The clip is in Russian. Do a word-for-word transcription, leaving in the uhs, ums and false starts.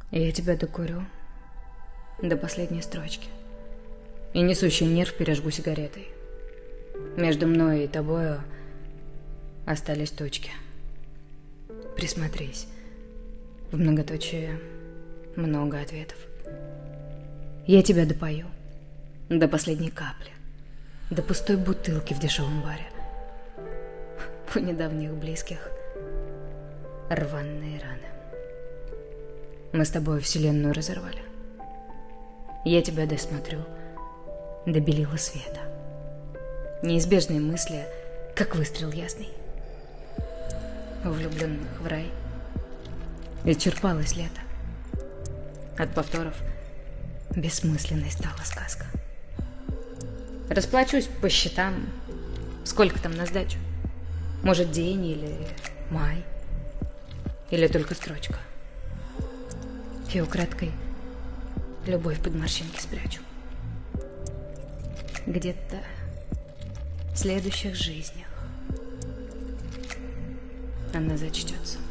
Я тебя докурю до последней строчки. И несущий нерв пережгу сигаретой. Между мной и тобою остались точки. Присмотрись. В многоточие много ответов. Я тебя допою до последней капли, до пустой бутылки в дешевом баре. У недавних близких рваные раны. Мы с тобой вселенную разорвали. Я тебя досмотрю до белила света. Неизбежные мысли, как выстрел ясный. У влюбленных в рай исчерпалось лето. От повторов бессмысленной стала сказка. Расплачусь по счетам. Сколько там на сдачу? Может, день или май? Или только строчка? И украдкой любовь под морщинки спрячу. Где-то в следующих жизнях она зачтется.